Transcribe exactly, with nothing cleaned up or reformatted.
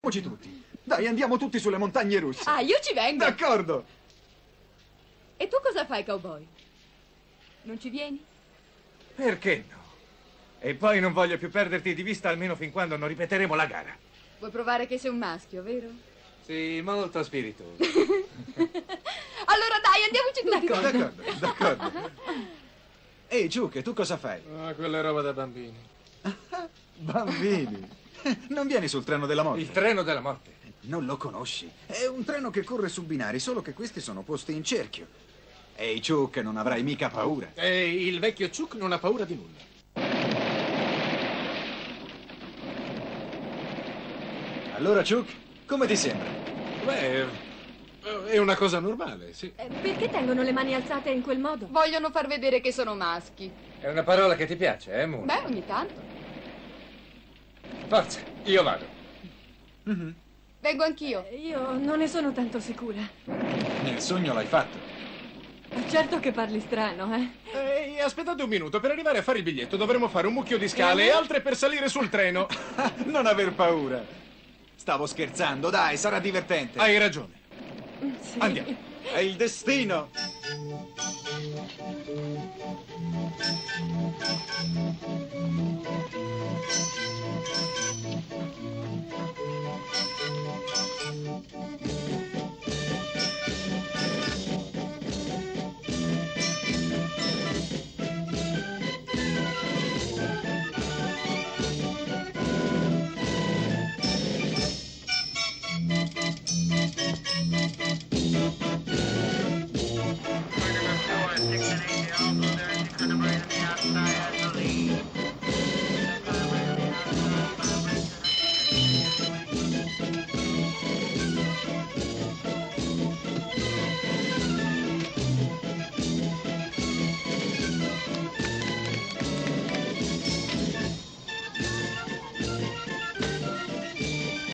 tutti. Dai, andiamo tutti sulle montagne russe. Ah, io ci vengo. D'accordo. E tu cosa fai, cowboy? Non ci vieni? Perché no? E poi non voglio più perderti di vista almeno fin quando non ripeteremo la gara. Vuoi provare che sei un maschio, vero? Sì, molto spiritoso. Allora dai, andiamoci tutti. D'accordo, d'accordo. Ehi, Chuck, tu cosa fai? Ah, quella è roba da bambini. Bambini. Non vieni sul treno della morte? Il treno della morte. Non lo conosci. È un treno che corre su binari, solo che questi sono posti in cerchio. Ehi, Chuck, non avrai mica paura. E il vecchio Chuck non ha paura di nulla. Allora, Chuck, come ti sembra? Beh, è una cosa normale, sì. Eh, perché tengono le mani alzate in quel modo? Vogliono far vedere che sono maschi. È una parola che ti piace, eh, Moon? Beh, ogni tanto. Forza, io vado. Mm-hmm. Vengo anch'io. Eh, Io non ne sono tanto sicura. Nel sogno l'hai fatto. Certo che parli strano, eh? Ehi, aspettate un minuto, per arrivare a fare il biglietto dovremo fare un mucchio di scale e altre per salire sul treno. Non aver paura. Stavo scherzando, dai, sarà divertente. Hai ragione. Sì. Andiamo. È il destino.